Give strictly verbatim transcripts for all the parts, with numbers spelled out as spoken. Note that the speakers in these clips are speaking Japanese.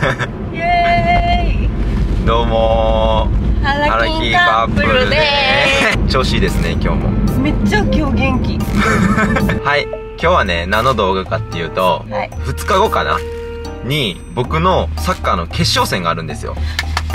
イエーイ。 どうもー、 ハラキンカップルでーす。調子いいですね今日も。 めっちゃ今日元気。 はい、今日はね何の動画かっていうと、 はい、 ふつかごかなに僕のサッカーの決勝戦があるんですよ。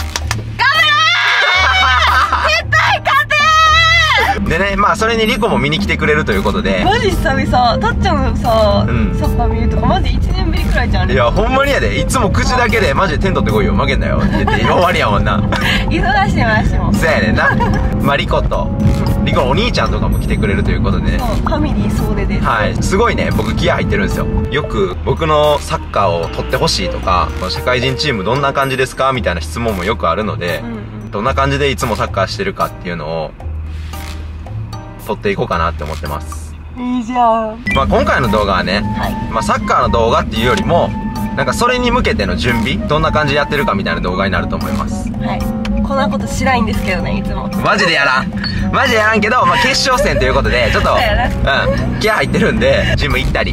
でね、まあそれにリコも見に来てくれるということで。 マジ久々。たっちゃんのさ、うん、サッカー見るとかマジいちねんぶりくらいじゃん。 いやほんまにやで、いつも口だけでマジで点取ってこいよ、負けんなよって言って終わりやもんな。 忙しいわしも。 そうやねんな。まあリコとリコのお兄ちゃんとかも来てくれるということでね。 そう、ファミリー総出です。 はい、すごいね、僕気合入ってるんですよ。よく僕のサッカーを取ってほしいとか、社会人チームどんな感じですかみたいな質問もよくあるので、うんうん、どんな感じでいつもサッカーしてるかっていうのを取っていこうかなって思ってます。 いいじゃん。 まあ今回の動画はね、はい、まあサッカーの動画っていうよりもなんかそれに向けての準備、どんな感じでやってるかみたいな動画になると思います。 はい、こんなことしないんですけどね、いつもマジでやらんマジでやらんけど、まあ決勝戦ということでちょっとうん気合入ってるんで、ジム行ったり、うん、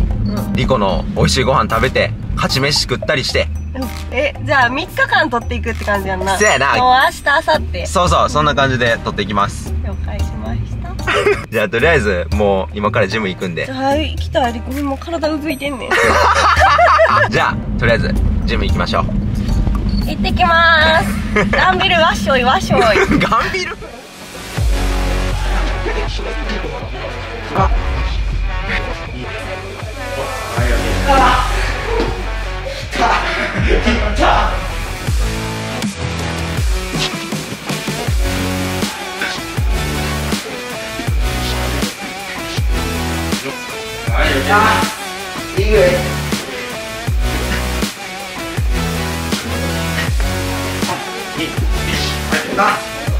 リコの美味しいご飯食べて勝ち飯食ったりして。 え、じゃあみっかかん取っていくって感じやんな。 そうやな。 もう明日明後日。 そうそう、そんな感じで取っていきます。 了解しました。 じゃあとりあえずもう今からジム行くんで。 はい、来た。リコもう体うずいてんねん。 じゃあとりあえずジム行きましょう。 行ってきまーす。ガンビルわっしょいわっしょい。 ガンビルああいいよ。な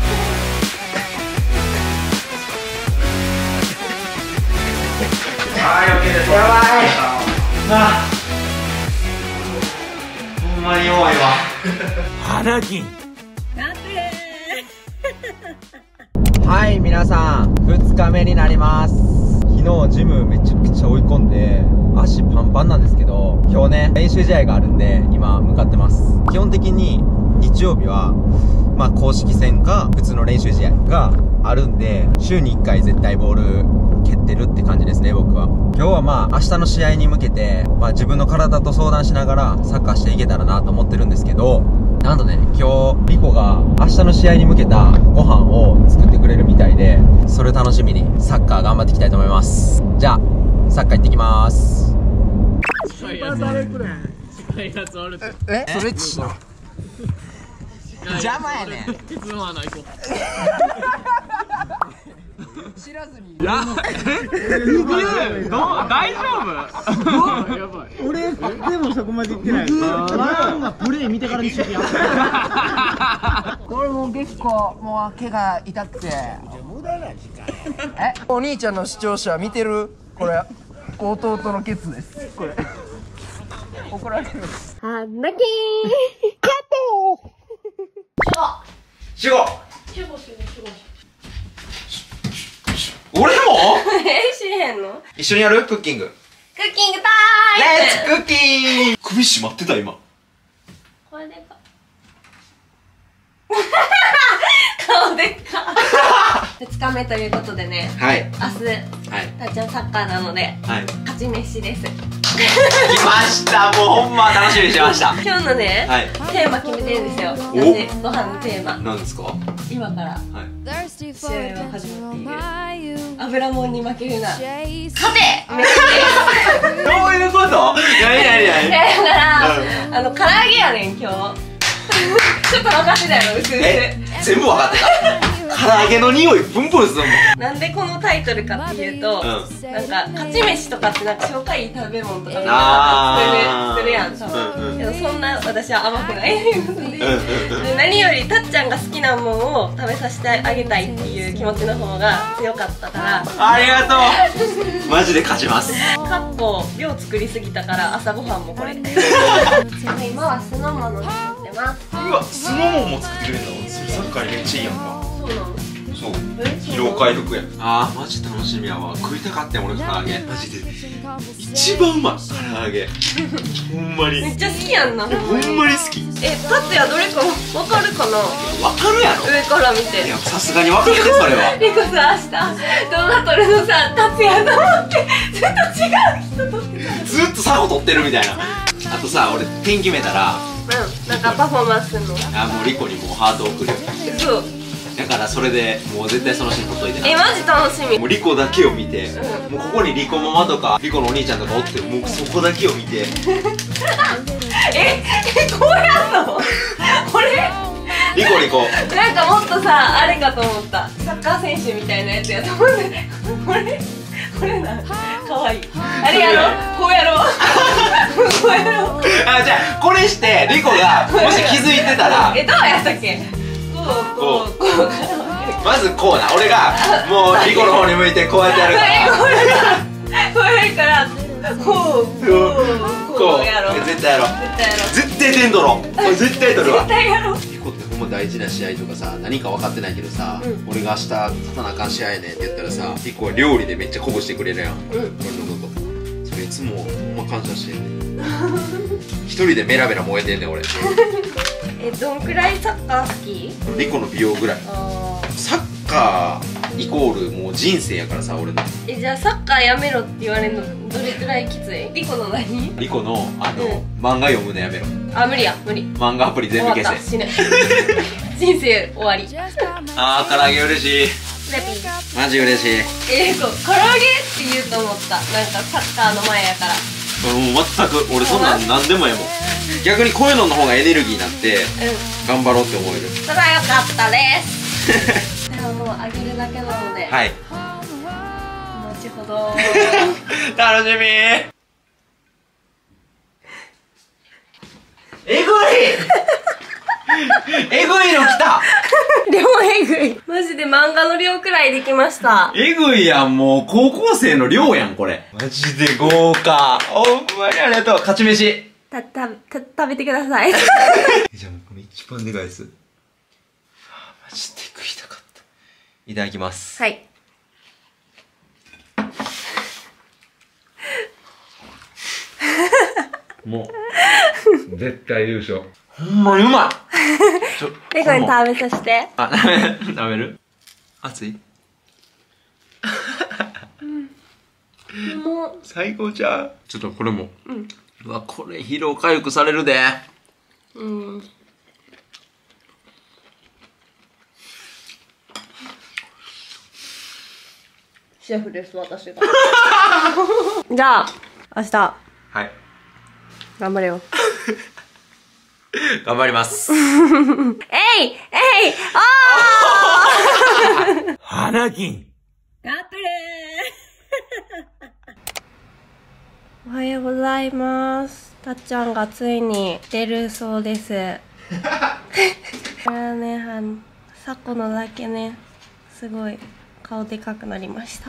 はい、オッケーです。やばいな。ほんまに弱いわ。花金はい、皆さんふつかめになります。昨日ジムめちゃくちゃ追い込んで足パンパンなんですけど、今日ね練習試合があるんで今向かってます。基本的に日曜日はまあ公式戦か普通の練習試合があるんで、週にいっかい絶対ボール蹴ってるって感じですね、僕は。今日はまあ明日の試合に向けて、まあ自分の体と相談しながらサッカーしていけたらなと思ってるんですけど、なんとね、今日リコが明日の試合に向けたご飯を作ってくれるみたいで、それ楽しみにサッカー頑張っていきたいと思います。じゃあサッカー行ってきまーす。え、それっち邪魔やねん。知らずに。や、大丈夫？俺でもそこまで言ってない。ランがプレー見てからにしときや。 俺も結構もう毛が痛くて。え、お兄ちゃんの視聴者見てる？これ弟のケツです。これ怒られる。 はなきー。やっとー。 集合集合集合集合。俺もえ、知れへんの？ 一緒にやる？クッキング。 クッキングタイム。 レッツクッキング。首絞まってた今。 これでか。顔でか。ふつかめということでね。はい。明日、はい、たっちゃんサッカーなので、はい、勝ち飯です。来ました。もうほんま楽しみにしてました。 今日のね、はい、テーマ決めてるんですよ。私ご飯のテーマ。何ですか？今から、はい、試合は始まっている。油もんに負けるな。勝て。どういうこと？何何何？ だから、あの唐揚げやねん今日。ちょっと分かってたよ、薄々。 全部分かってた。唐揚げの匂いプンプンするもん。 なんでこのタイトルかっていうと、うん、なんか勝ち飯とかってなんか紹介いい食べ物とかみんなするやん多分。でもそんな私は甘くないので、で何よりたっちゃんが好きなものを食べさせてあげたいっていう気持ちの方が強かったから。 ありがとう。マジで勝ちます。 かっこ量作りすぎたから朝ごはんもこれ。今は酢の物作ってます。 うわ、酢の物も作ってくれるの？それサッカーにめっちゃいいやんか。 そうなの。 そう疲労回復や。あーマジ楽しみやわ。食いたかったよ俺唐揚げ。マジで一番うまい唐揚げ。ほんまにめっちゃ好きやんな。 ほんまに好き。 え、タツヤどれかわかるかな。 わかるやろ上から見て。 いやさすがにわかるでそれは。 リコさ明日動画撮るのさタツヤと思ってずっと違う人撮ってた。 ずっとサゴ撮ってるみたいな。あとさ俺点決めたらうんなんかパフォーマンスすんの。 あもうリコにもうハート送る。 そうだからそれでもう絶対そのシーン撮っといてな。 えマジ楽しみ。 もうリコだけを見て、 うんもうここにリコママとかリコのお兄ちゃんとかおってもうそこだけを見てええこうやんのこれリコリコなんかもっとさあれかと思った。サッカー選手みたいなやつやと思ってこれこれなかわいい。あれやろこうやろこうやろあじゃあこれしてリコがもし気づいてたらえどうやったっけ。こうこうこうからまずこうな俺がもうリコの方に向いてこうやってやるからこれがこうやるからこうこうこうやろう。 絶対やろう絶対やろう。 絶対点取ろう。これ絶対取るわ。 絶対やろう。 リコってほんま大事な試合とかさ何か分かってないけどさ、うん、俺が明日勝たなあかん試合やねんって言ったらさリコは料理でめっちゃ鼓舞してくれるやん、うん、俺のことそれいつもほんま感謝してんねん一人でメラメラ燃えてんねん俺えどんくらいサッカー好き。 リコの美容ぐらい。サッカーイコールもう人生やからさ俺の。 えじゃあサッカーやめろって言われるのどれくらいきつい。リコの何。 リコのあの、うん、漫画読むのやめろ。 あ無理や無理。 漫画アプリ全部消せ。 死ぬ人生終わり。 あー唐揚げ嬉しい。マジ嬉しい。 えー、そう唐揚げって言うと思った。なんかサッカーの前やから。 もう全く俺そんなん何でもええもん。逆にこういうのの方がエネルギーになって、うん、頑張ろうって思える。 それはよかったですではもうあげるだけなのではい後ほど楽しみ。えぐいえぐいの来た量えぐいマジで漫画の量くらいできました。 えぐいやんもう高校生の量やんこれ。マジで豪華。ほんまにありがとう。勝ち飯たたた食べてくださいじゃあもうこれ一番でかいです。マジで食いたかった。いただきます。 はいもう絶対優勝。ほんまにうまい。ちょレコに食べさせて。 あ食べ食べる。熱いうんもう最高じゃん。ちょっとこれもうん。うわこれ疲労回復されるで。 うんシェフです私がじゃあ明日はい頑張れよ頑張りますえいえいおー花金ガップルおはようございます。たっちゃんがついに出るそうです。これはね、あの、さこのだけね、すごい顔でかくなりました。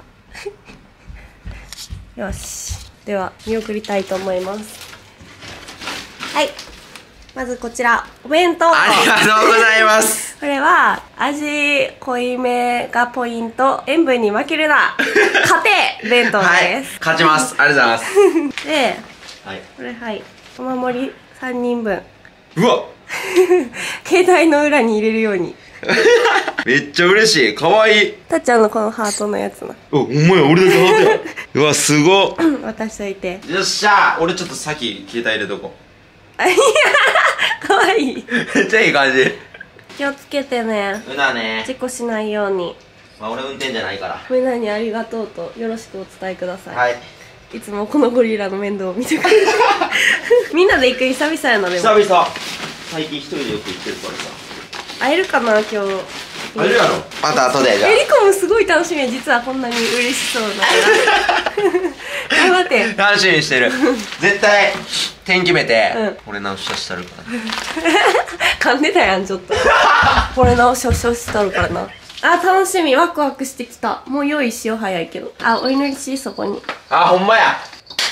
よし。では、見送りたいと思います。はい。まずこちら、お弁当。 ありがとうございます。 これは、味濃いめがポイント。塩分に負けるな。家庭弁当です。はい、 勝ちます。ありがとうございます。 で、 はい、 これはい。お守りさんにんぶん。 うわ携帯の裏に入れるように。 めっちゃ嬉しい。かわいい。 たっちゃんのこのハートのやつな。 お、ほんまや、俺だけハートや。うわ、すごっ。 渡しといて。 よっしゃー。俺ちょっと先、携帯入れとこう。 いやかわいい。 めっちゃいい感じ。 気をつけてね。 うなね。 事故しないように。 まあ俺運転じゃないから。 みんなにありがとうとよろしくお伝えください。 はい。 いつもこのゴリラの面倒を見てくれる。みんなで行く久々やのでも。 久々。最近一人でよく行ってるからさ。 会えるかな今日。 会えるやろ。また後でじゃあ。 えりこもすごい楽しみ。実はこんなに嬉しそうだから頑張って楽しみにしてる。絶対点決めて、うん、俺直ししたるから噛んでたやんちょっとこれ直しをしたるからなあ。楽しみ。ワクワクしてきた。もう用意しよう。早いけど。あ、お祈りしそこに。 あ、ほんまや。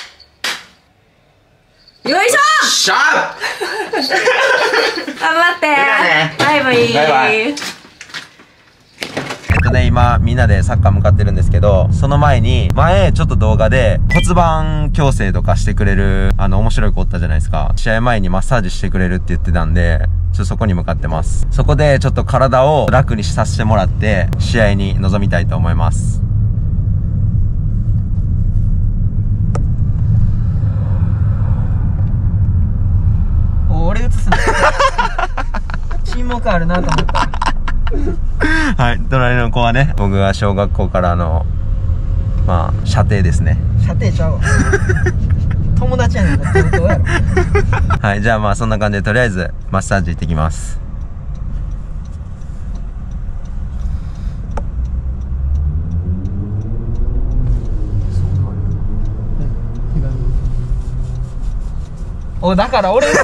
よいしょしゃ頑張って。バイバイ。 バイバイ。ということで今みんなでサッカー向かってるんですけど、その前に、前ちょっと動画で骨盤矯正とかしてくれる、あの面白い子おったじゃないですか。試合前にマッサージしてくれるって言ってたんで、ちょっとそこに向かってます。そこでちょっと体を楽にさせてもらって、試合に臨みたいと思います。 俺映すの沈黙あるなと思ったはい、隣の子はね、僕が小学校からのまあ射程ですね。 射程ちゃうわ友達やねんからどうやろはい、じゃあまあそんな感じでとりあえずマッサージ行ってきます。 お、だから俺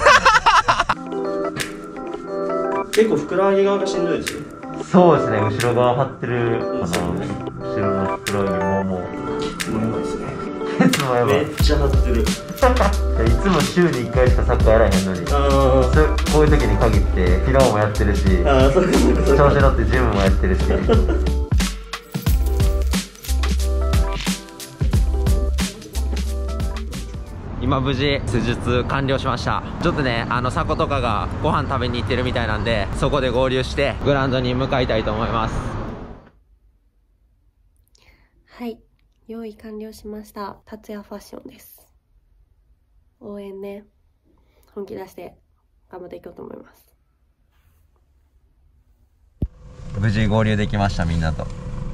結構ふくらはぎ側がしんどいですよ。 そうですね、後ろ側張ってるかな。後ろのふくらはぎももうケツもやばいですね。 ケツもやばい。 めっちゃ張ってる。 いつも週にいっかいしかサッカーやらへんのに、 あそこういう時に限って昨日もやってるし、 ああ、そうかそうかそうか。 調子乗ってジムもやってるし今無事施術完了しました。ちょっとね、あの佐古とかがご飯食べに行ってるみたいなんで、そこで合流してグラウンドに向かいたいと思います。 はい、用意完了しました。達也ファッションです。応援ね、本気出して頑張っていこうと思います。 無事合流できました、みんなと。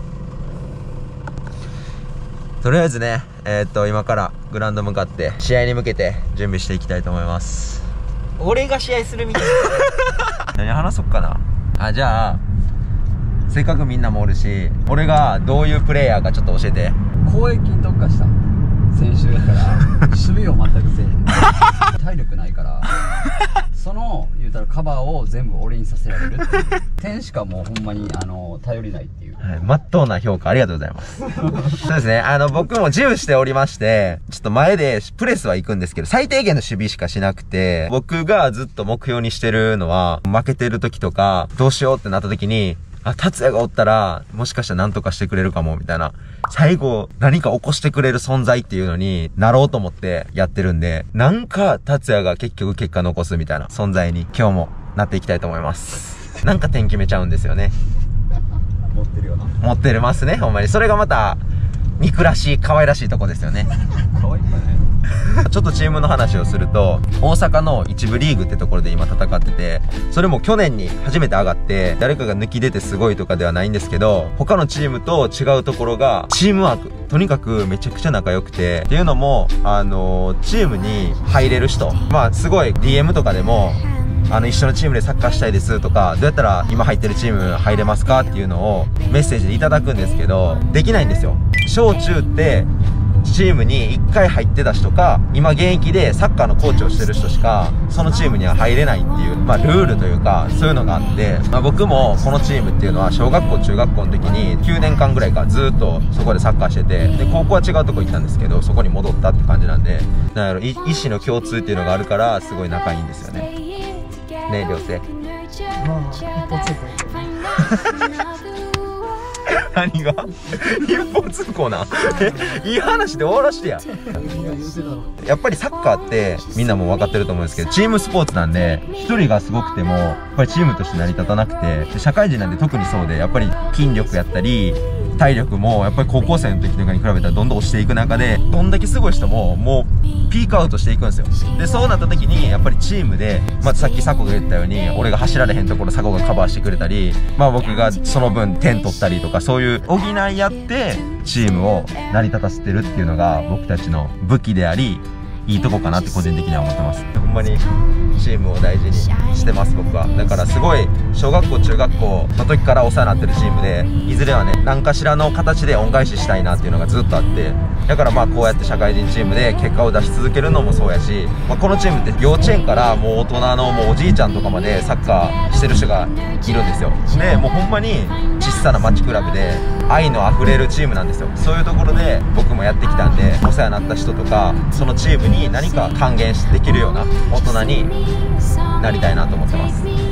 とりあえずね、えー、っと今からグラウンド向かって試合に向けて準備していきたいと思います。 俺が試合するみたいな何話そっかなあ。じゃあせっかくみんなもおるし、俺がどういうプレイヤーかちょっと教えて。 攻撃に特化した選手だから守備を全くせえ体力ないからその言うたらカバーを全部俺にさせられるっていう点しかもうほんまにあの頼りないっていう、 はい、まっとうな評価ありがとうございますそうですね、あの僕もジムしておりまして、ちょっと前でプレスは行くんですけど、最低限の守備しかしなくて、僕がずっと目標にしてるのは、負けてる時とかどうしようってなった時に、あ、達也がおったらもしかしたら何とかしてくれるかもみたいな、最後何か起こしてくれる存在っていうのになろうと思ってやってるんで、なんか達也が結局結果残すみたいな存在に今日もなっていきたいと思いますなんか点決めちゃうんですよね。 持ってるよな。 持ってるますね、ほんまに。それがまた憎らしい可愛らしいとこですよね可愛いかねちょっとチームの話をすると、大阪の一部リーグってところで今戦ってて、それも去年に初めて上がって、誰かが抜き出てすごいとかではないんですけど、他のチームと違うところがチームワーク、とにかくめちゃくちゃ仲良くて、っていうのもあのー、チームに入れる人、まあすごい ディーエム とかでもあの一緒のチームでサッカーしたいですとか、どうやったら今入ってるチーム入れますかっていうのをメッセージでいただくんですけど、できないんですよ。小中ってチームにいっかい入ってた人か、今現役でサッカーのコーチをしてる人しかそのチームには入れないっていう、まあルールというかそういうのがあって、まあ僕もこのチームっていうのは小学校中学校の時にきゅうねんかんぐらいかずっとそこでサッカーしてて、で高校は違うとこ行ったんですけど、そこに戻ったって感じなんで、なんやろ、意思の共通っていうのがあるからすごい仲いいんですよね。ねえ、りょうせい。 まあ一歩通行何が一方通行なえ、いい話で終わらしてや。やっぱりサッカーってみんなも分かってると思うんですけど、チームスポーツなんで、一人がすごくてもやっぱりチームとして成り立たなくて、で社会人なんで特にそうで、やっぱり筋力やったり体力もやっぱり高校生の時とかに比べたらどんどん落ちていく中で、どんだけすごい人ももうピークアウトしていくんですよ。でそうなった時にやっぱりチームで、まあ、さっき佐古が言ったように、俺が走られへんところ佐古がカバーしてくれたり、まあ僕がその分点取ったりとか、そういう補い合ってチームを成り立たせてるっていうのが僕たちの武器であり、いいとこかなって個人的には思ってます。ほんまにチームを大事にしてます、僕は。だからすごい小学校中学校の時からお世話になってるチームで、いずれはね何かしらの形で恩返ししたいなっていうのがずっとあって、だからまあこうやって社会人チームで結果を出し続けるのもそうやし、まあ、このチームって幼稚園からもう大人のもうおじいちゃんとかまでサッカーしてる人がいるんですよ。でもうほんまに小さな町クラブで愛のあふれるチームなんですよ。そういうところで僕もやってきたんで、お世話になった人とかそのチームに何か還元できるような大人になりたいなと思ってます。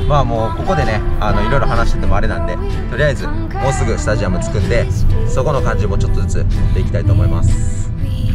まあもうここでねあのいろいろ話しててもあれなんで、とりあえずもうすぐスタジアム着くんで、そこの感じもちょっとずつ持っていきたいと思います。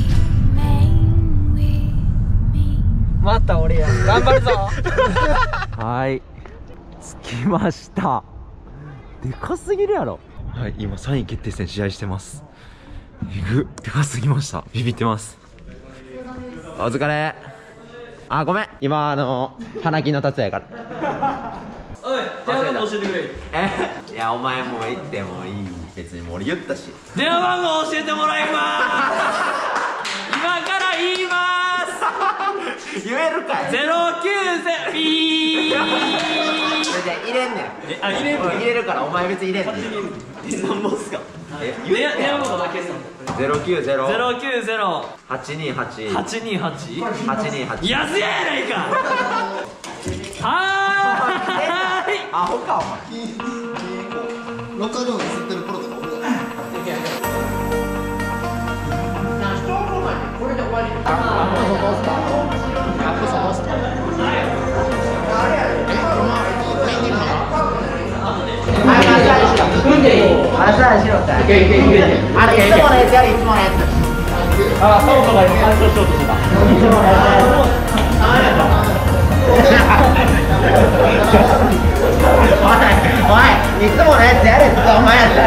また俺や頑張るぞはい着きました。でかすぎるやろ。はい、今さんい決定戦試合してます。えぐでかすぎました。ビビってます。お疲れ。あ、ごめん今あの花金の達也やからおい電話番号教えてくれ。 えいやお前もう行ってもいい、別にもう俺言ったし。 電話番号教えてもらいまーす今から言いまーす言えるかい。 ゼロきゅうゼロピーじゃ入れんねん。 えあ入れる入れるからお前別に入れんねん。何本っすか。え電話電話番号だけさゼロきゅうゼロゼロきゅうゼロはちにはちはちにはちはちにはち。 安ややないかはーいアホかお前。 ロッカールームに吸ってるプロとか俺だ。 いつものやつやれってお前やった。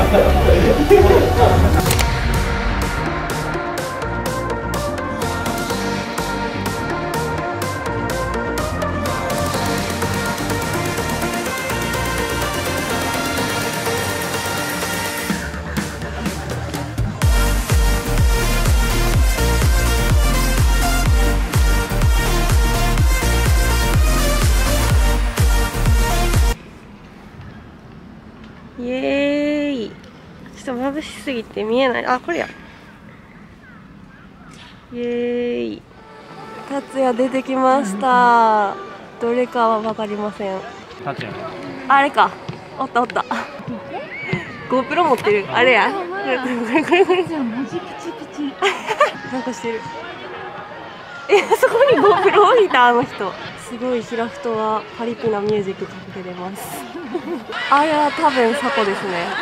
イエーイ。ちょっと眩しすぎて見えない。あ、これや。イエーイ。達也出てきました。どれかは分かりません。 達也あれか。おったおった。GoPro 持ってる。あれや。これこれこれこれ。なんかしてる。え、そこに GoPro 置いたあの人。すごい平太がパリピなミュージックかけてます。あれは多分サコですね。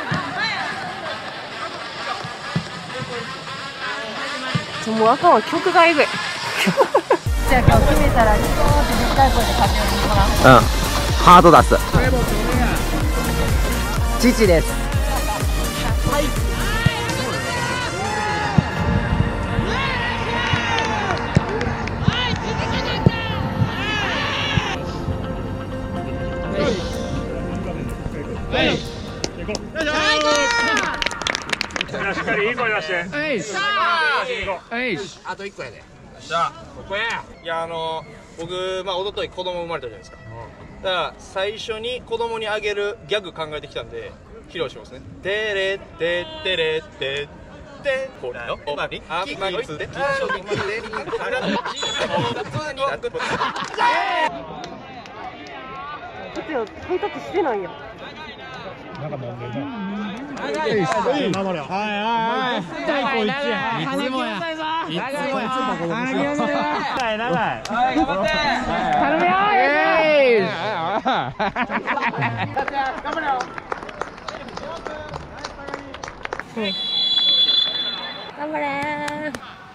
ちょもうあかんわ、曲がえぐい。じゃあ今日決めたらニコーってでっかい声で駆け寄りもらう。 うん、ハート出す。父です。 しっかりいい声出して。えい。さあ。えい。 あと一個やで。 じゃあここや。いやあの僕まあ一昨日子供生まれたじゃないですか。だから最初に子供にあげるギャグ考えてきたんで披露しますね。てれってってれってってこれよ。おまりあまりつで。 ちょっとハイタッチしてないや。 なんか飲んでるな。はいはいはい。第一や。いつもや。いつもいつもこの長い長い。はい頑張って。頼むよ。えい。頑張れよ。 頑張れー。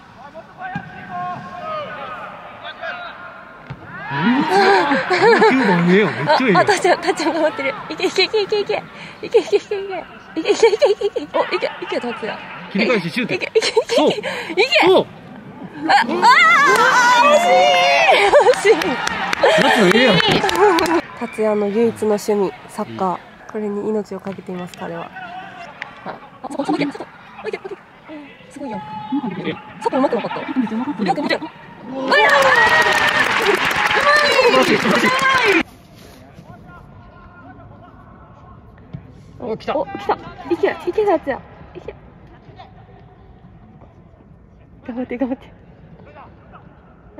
きゅうばん上よ。めっちゃいいよ。 あ、たっちゃん、たっちゃん頑張ってる。いけいけいけいけいけ。いけいけいけいけ。いけいけいけいけいけ。お、いけいけたっちゃん。 切り返しシュート。 いけいけいけいけ。 そう。 いけ。 そう。 あ、あ、惜しい。惜しい。 やつええやん。 達也の唯一の趣味、サッカー。これに命をかけています、彼は。あ、そこ、そこ、いけ、そこ。いけ、いけ。すごいやん。サッカー上手くなかった。めっちゃ上手かった。うまい。 お、来た。 お、来た。いけ、いけたやつや。いけ。頑張って、頑張って。あ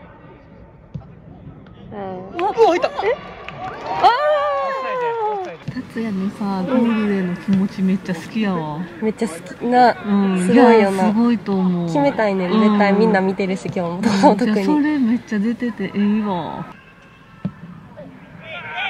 あ。うわ、もういた。え。ああ。 達也のさ、ゴールへの気持ちめっちゃ好きやわ。 めっちゃ好きな、 うん、 すごいよな。 すごいと思う。 決めたいねん、絶対みんな見てるし、今日も特に。 それめっちゃ出てていいわ。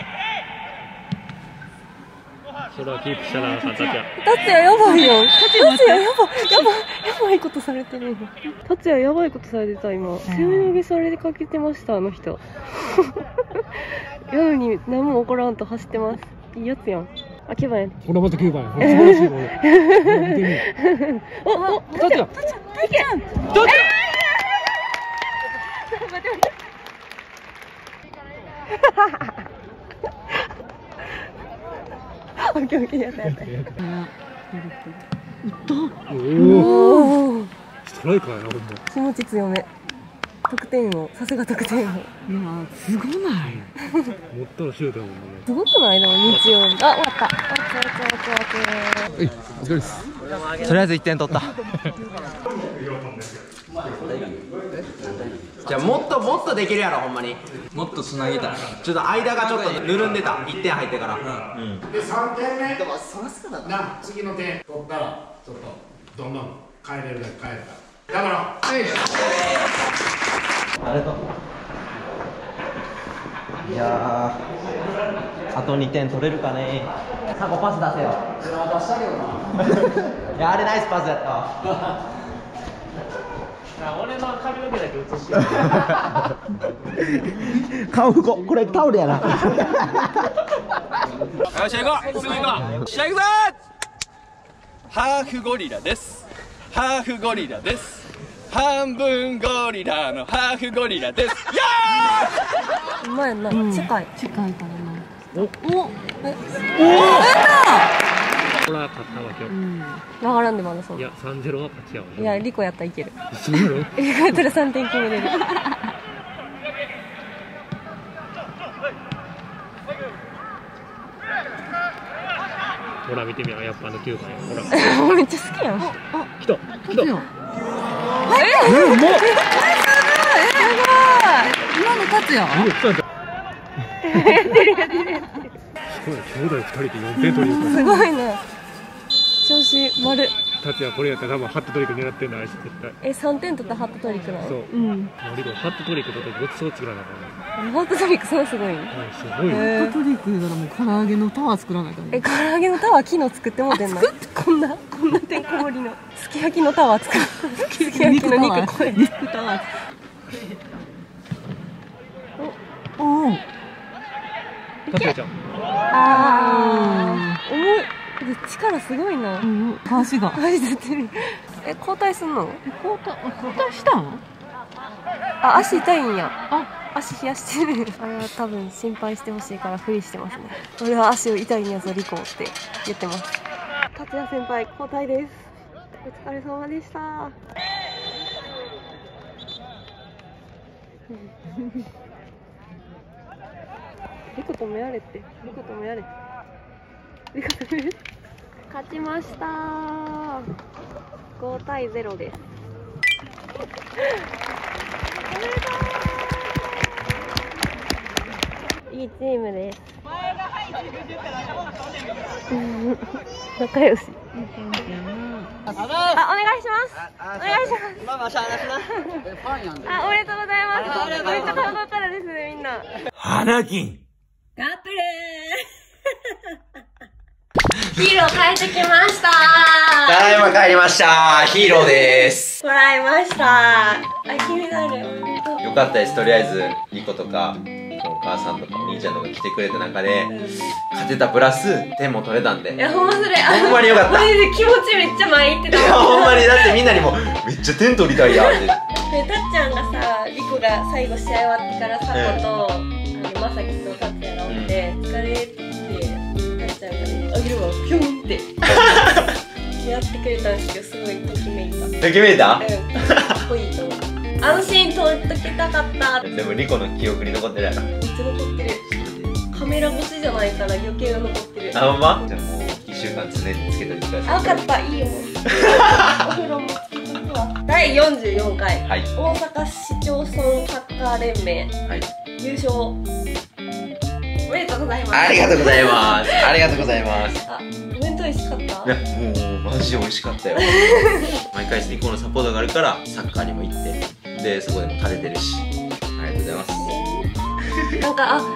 それはキープしたらあかん、達也。 達也やばいよ。達也やばい、やばい、やばいことされてる。達也やばいことされてた、今。背泳ぎそれでかけてました、あの人。やのに何も起こらんと走ってます。いいやつやん。あ、きゅうばんや。 これまたきゅうばんや。素晴らしいボール。見てみ。 お、お、 達也。 達也。達也。待って待って。オッケーオッケー、やったやった。 おお。ストライカーやな、ほんま。 気持ち強め。得点を、さすが得点を。いや、すごない。 もっとのシュートやもんね。 すごくないでも日曜日。あ、終わった。オッケーオッケーオッケーオッケー。 はい、お疲れです。 とりあえずいってん取った。じゃあもっともっとできるやろ、ほんまに。もっとつなげた。ちょっと間がちょっとぬるんでた。いってん入ってから。うん。 でさんてんめでもそらすかだな。次の点取ったらちょっとどんどん変えれるだけ変えるからだからはいありがとう。いやー、あとにてん取れるかね。さこパス出せよ。出したけどな。いや、あれナイスパスやったわ。 俺の髪の毛だけ映して顔ここれタオルやな。 よっしゃ行こう、すぐ行こう。試合行くぞ。ハーフゴリラです。ハーフゴリラです。半分ゴリラのハーフゴリラです。やー。うまいな、近い近いからな。お、お、え、 おお、やったこれは勝ったわけよ。 わからんでまだそう。 いや、さんゼロは勝ちやわ。 いや、リコやったらいける。 そうやろ？ リコやったらさんてん決めれる。 ほら見てみよう、やっぱあのきゅうばんや。ほら。 めっちゃ好きやん。あ、 来た。来た。 え、え、もう。え、すごい。今の勝つやん。 すごい、兄弟ふたりでよんてん取りに行く。 すごいね。調子丸。 達也これやったら多分ハットトリック狙ってんのあいつ絶対。 え、さんてん取ったハットトリックなの？ そう。うん。リコハットトリック取ってごちそう作らなあかんね。 ハットトリックそんなすごい？はい、 すごい。ハットトリックならもう唐揚げのタワー作らないとね。 え、唐揚げのタワー昨日作ってもうてんの？こんなこんなてんこ盛りのすき焼きのタワー作る。すき焼きの肉これ。肉タワー。おお。 達也ちゃん。 ああ。重い。力すごいな。うん、 足が。 足出てる。え、交代すんの？ 交代、交代したん？ あ、足痛いんや。あ、足冷やしてる。あれは多分心配してほしいからふりしてますね。俺は足を痛いんやぞリコって言ってます。達也先輩交代です。お疲れ様でした。リコともやれって。リコともやれ。リコともやれ。勝ちました。ごたいゼロです。おめでとう。いいチームです。仲良し。あ、お願いします。お願いします。 まあまあしゃあなしな。 あ、おめでとうございます。めっちゃ楽しかったですね、みんな。 花金。 ガップルー。ヒーロー帰ってきました。 ただいま帰りました。ヒーローです。 もらいました。あ、金メダル。 よかったです。とりあえずリコとかお母さんとかお兄ちゃんとか来てくれた中で勝てたプラス点も取れたんで。 いや、ほんまそれ。 ほんまによかった。 マジで気持ちめっちゃ前行ってた。 いや、ほんまにだってみんなにもめっちゃ点取りたいやって。で、 たっちゃんがさ、リコが最後試合終わってからサコと、あのまさきとたっちゃんがおって疲れってたっちゃんがね、あげるわピョンってやってくれたんですけど、すごいときめいた。 ときめいた？ うん、かっこいいと思う。あのシーン撮っときたかった。 でもリコの記憶に残ってるやろ。 めっちゃ残ってる。カメラ越しじゃないから余計残ってる。 あ、ほんま？じゃあもういっしゅうかん常につけといてください。 あ、分かった、いいよ。お風呂もつけとくわ。だいよんじゅうよんかい、はい、大阪市町村サッカー連盟、はい、優勝おめでとうございます。 ありがとうございます。ありがとうございます。 あ、お弁当美味しかった？いや、もうマジで美味しかったよ。毎回リコのサポートがあるからサッカーにも行って、でそこでも勝ててるし、ありがとうございます。 なんか、あ、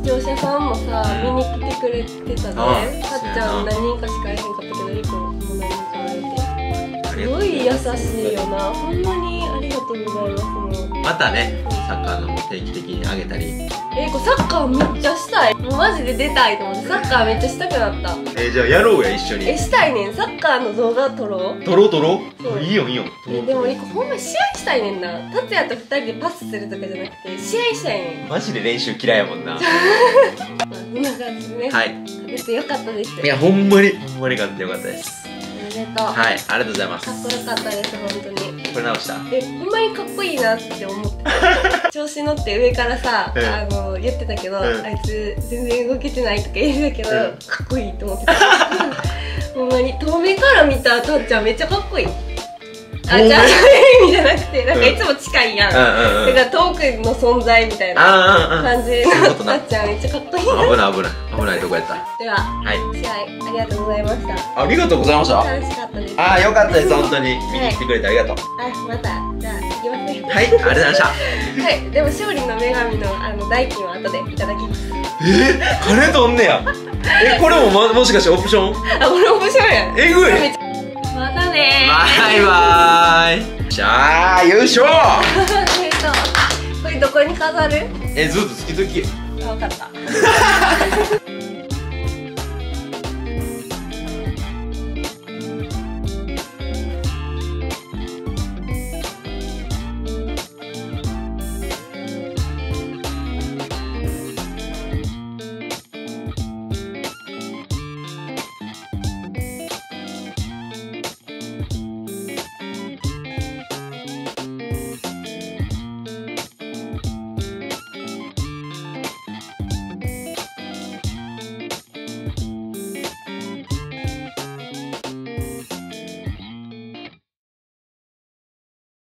視聴者さんもさ、見に来てくれてたね。かっちゃん何人かしか会えへんかったけど、リコも何人か会えて。すごい優しいよな。ほんまにありがとうございます。もうまたね、サッカーのも定期的にあげたり。 えー、これサッカーめっちゃしたい。もうマジで出たいと思って、サッカーめっちゃしたくなった。 えー、じゃあやろうや、一緒に。 え、したいねん。サッカーの動画撮ろう。 撮ろう撮ろそうう。いいよいいよ。 え、でもリコほんま試合したいねんな。達也と二人でパスするとかじゃなくて、試合したいねん。 マジで練習嫌いやもんな。 まあ、そんな感じでね。 はい。 勝ててよかったです。 いや、ほんまに、ほんまに勝ってよかったです。 おめでとう。 はい、ありがとうございます。 かっこよかったです、本当に。 これ直したえ、ほんまにかっこいいなって思ってた。調子乗って上からさ、 うんあの、言ってたけど、 うんあいつ全然動けてないとか言ってたけど、 うんかっこいいと思ってた。ほんまに、遠目から見たたっちゃんめっちゃかっこいい。あ、じゃあ、そういう意味じゃなくて、なんかいつも近いやん。 うんうんうん。 だから遠くの存在みたいなああ、うんうん。 感じそういうことなのたっちゃんめっちゃかっこいい。 危ない危ない。危ないとこやった。 では、 はい。 試合ありがとうございました。 ありがとうございました。 楽しかったです。 ああ、よかったです、本当に。見に来てくれてありがとう。 あ、また、じゃあ、行きますね。 はい、ありがとうございました。 はい、でも勝利の女神のあの代金は後でいただきます。 えー、金とんねや。え、これもももしかしてオプションあ、これ面白いやん。 えぐい。 またねバイバーイ。じゃあ、優勝。 えっと、これどこに飾る？ え、ずっと好き好き。 あ、分かった。